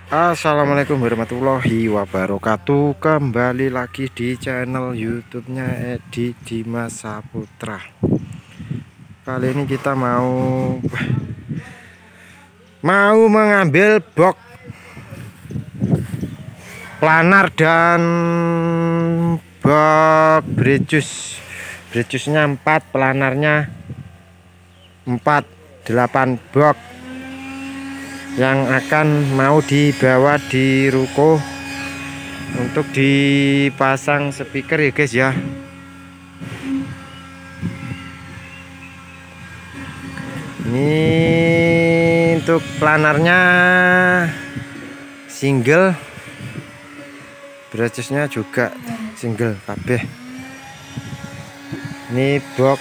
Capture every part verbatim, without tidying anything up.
Assalamualaikum warahmatullahi wabarakatuh. Kembali lagi di channel YouTube-nya Edi Dimas Saputra. Kali ini kita mau mau mengambil box planar dan box bridges. Bridgesnya empat, planarnya empat, delapan box yang akan mau dibawa di ruko untuk dipasang speaker ya guys ya. Ini untuk planarnya single, bridgesnya juga single kabeh. Ini box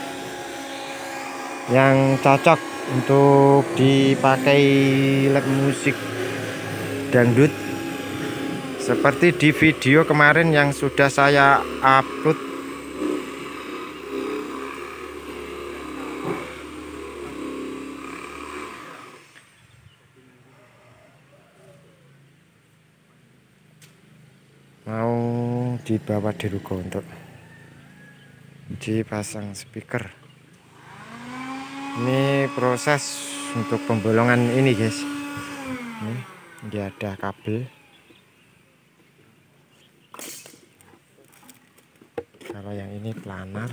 yang cocok untuk dipakai lab musik dangdut seperti di video kemarin yang sudah saya upload. Mau dibawa di ruko untuk dipasang speaker. Ini proses untuk pembolongan ini guys. Ini, ini ada kabel. Kalau yang ini planar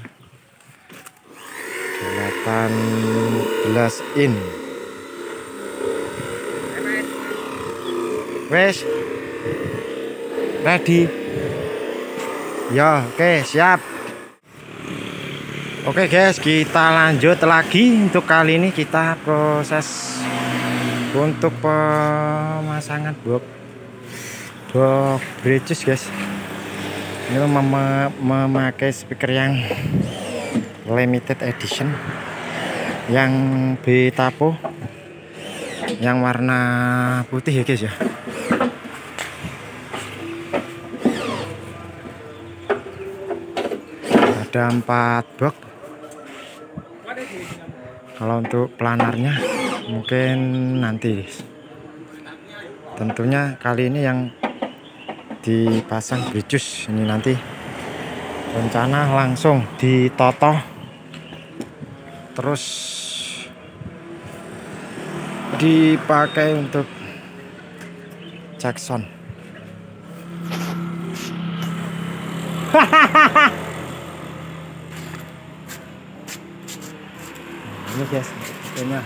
delapan belas in. Wes ready ya. Oke, siap. Oke guys, kita lanjut lagi. Untuk kali ini kita proses untuk pemasangan box box bridges guys. Ini mem memakai speaker yang limited edition yang betapo yang warna putih ya guys ya. Ada empat box. Kalau untuk planarnya mungkin nanti, tentunya kali ini yang dipasang bridges ini nanti rencana langsung ditoto terus dipakai untuk Jackson. Ini guys, fotonya.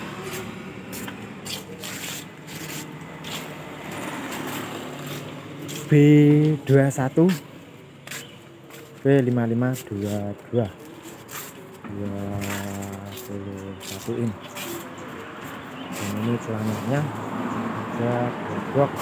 B dua puluh satu B lima lima dua dua dua puluh satu in. Dan ini celananya ada box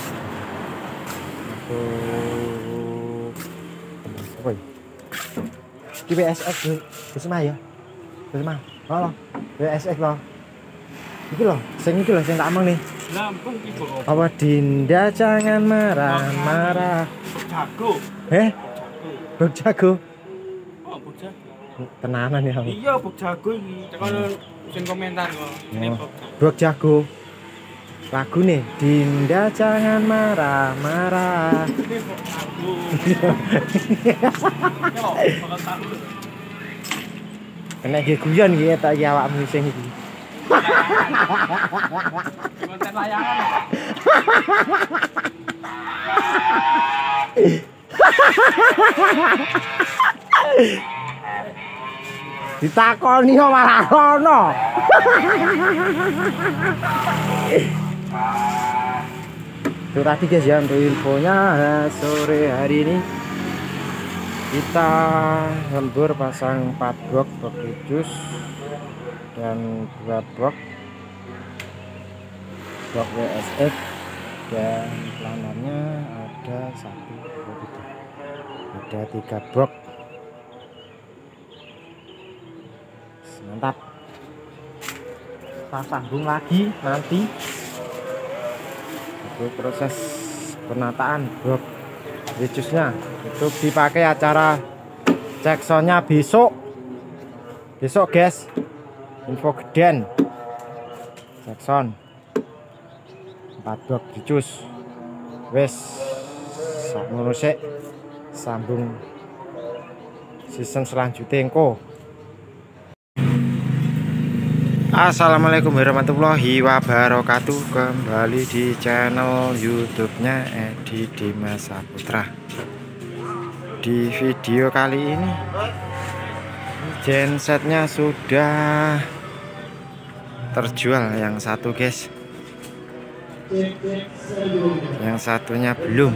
untuk apa ya? Di B S X Bisma ya. Bisma. Halo. B S X loh. Iki loh, sing iki loh sing tak omong nih. Lampung ibu. Apa Dinda jangan marah-marah. Jago. Eh? Bok jago. Oh, bok jago. Tenanan ya. Iya, bok jago iki. Tekan sing komentar kok. Ini Oh, bok. Bok jago. Lagu nih, Dinda jangan marah-marah. Ini bok jago. Yo, bakal tahu. Kena ge guyon iki tak iki awakmu sing iki. Konten layangan. Ditakoni kok malah kono. Itu tadi guys ya untuk infonya sore hari ini kita lembur pasang empat box box bridges dan dua box box W S X dan planarnya ada satu dua tiga ada tiga box. Mantap, kita sambung lagi nanti untuk proses penataan box bridgesnya untuk dipakai acara Jacksonnya besok besok guys. Info geden Jackson empat box bridges Wes sakmono sik, sambung season selanjutnya engko. Assalamualaikum warahmatullahi wabarakatuh. Kembali di channel YouTube-nya Edi Dimas Saputra. Di video kali ini gensetnya sudah terjual yang satu guys, yang satunya belum.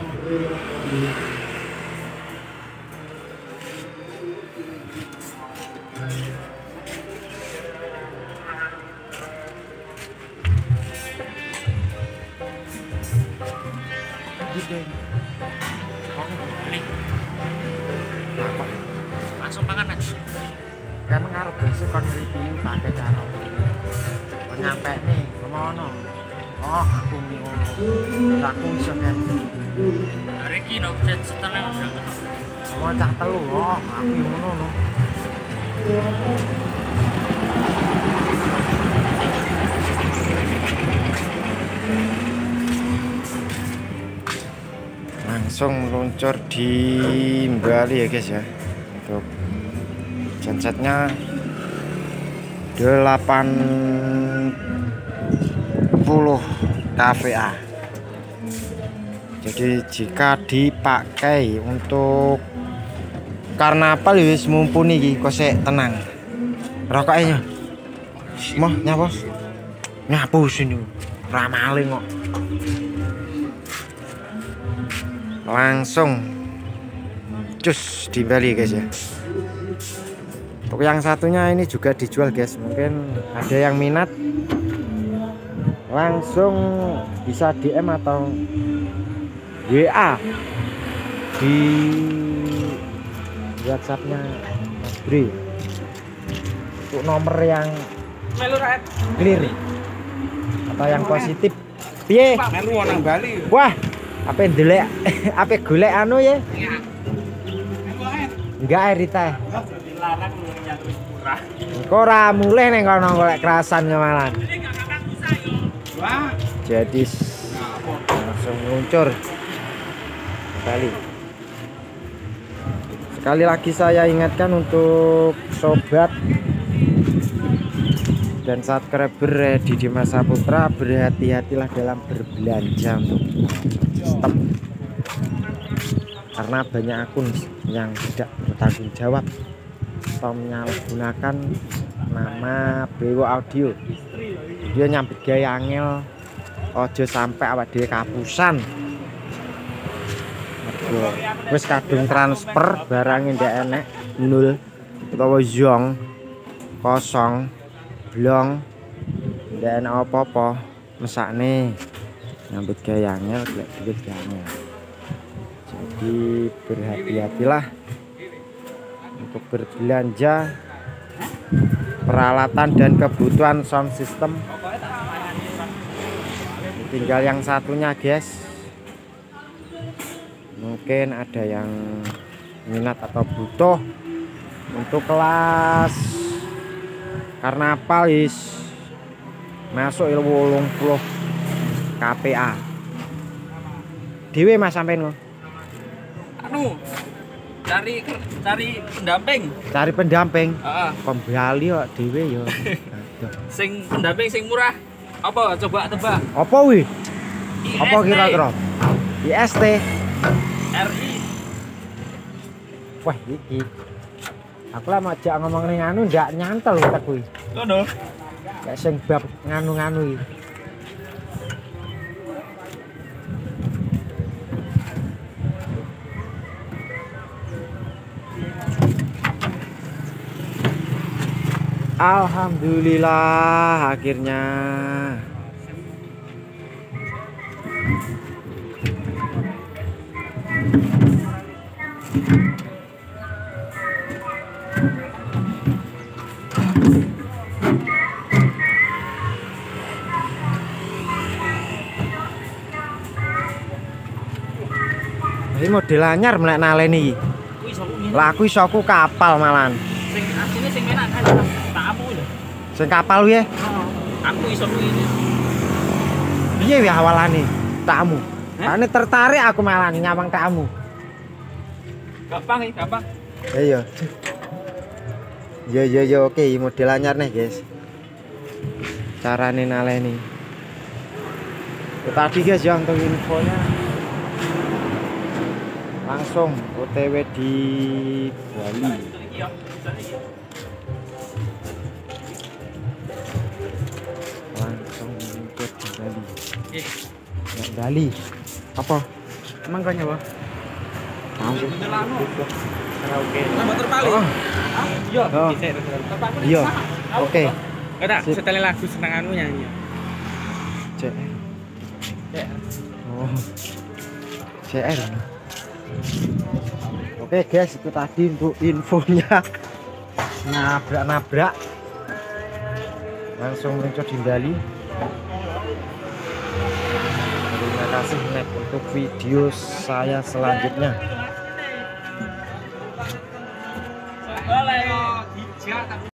Langsung pangan mas. Kan ngarep besok kon review pakai cara kon nyampe nih kemono. Oh aku ngono aku iso kan Hari ini no set setelah mau cak telu. Oh aku ngono no langsung meluncur di Bali ya guys ya. Untuk gensetnya delapan puluh K V A. Jadi jika dipakai untuk karnaval wis mumpuni iki, kok sik tenang. Rokoknya moh nyapa? Nyapu sini. Ora maling kok. Langsung cus di Bali guys ya. Untuk yang satunya ini juga dijual guys, mungkin ada yang minat langsung bisa D M atau W A di WhatsAppnya Mas Bri untuk nomor yang clear atau yang positif. Piye? melu nang Bali. Wah, apa ndelek apa golek anu ya? Enggak Erita. Dilarang yang murah. Kok ora mulih ning kono golek kerasan malan. Wah, Jadi langsung meluncur kembali. Sekali lagi saya ingatkan untuk sobat dan subscriber di Dimas Saputra, berhati-hatilah dalam berbelanja untuk sistem, karena banyak akun yang tidak bertanggung jawab atau menyalahgunakan nama Bewo Audio. Dia nyambut gaya angel, ojo sampai awak dhewe kapusan. Wis kadung transfer barangnya ndak enek, nol utawa zong kosong blong, ndak enek apa-apa, mesakne nyambut gaya angel golek duit angel. Jadi berhati-hatilah untuk berbelanja peralatan dan kebutuhan sound system. Tinggal yang satunya guys, mungkin ada yang minat atau butuh untuk kelas karnaval is masuk wolung puluh K P A dewe mas sampein lo anu cari cari pendamping. cari pendamping Heeh. pembali kok dewe yo. Sing pendamping sing murah. Apa coba tebak? Apa wih? I S T. Apa kira-kira? I S T R I. Wah iki aku lah mau jak ngomong ning anu ndak nyantel tak kuwi. Ngono. Kayak sing bab nganu-nganu iki. Alhamdulillah akhirnya ini model anyar melek naleni. Kuwi sapa ngene? Lah aku iso aku kapal malan. Sing asline sing enak kan tamu lho. Sing kapal piye? Aku iso kuwi. Piye ya awalane tamu? Ane tertarik aku malah nyawang kamu. Gampang ya, gampang. Iya. Yo yo yo oke, model anyar nih, guys. Carane naleni. Ya, tadi guys ya untuk infonya langsung O T W di Bali. Langsung ke Bali. Eh, Ya, Bali. Apa? emang gak nyawa? Tahu. Karaoke. Tambah terpali. Oh. Iya, Oh. bisa. Iya. Oke. Enggak, Sip. setelah lagu senanganmu nyanyi. C R. Ya. Oh. C R. Oke guys, itu tadi untuk infonya. Nabrak-nabrak. Langsung meluncur di Bali. Terima kasih Nek untuk video saya selanjutnya. Boleh.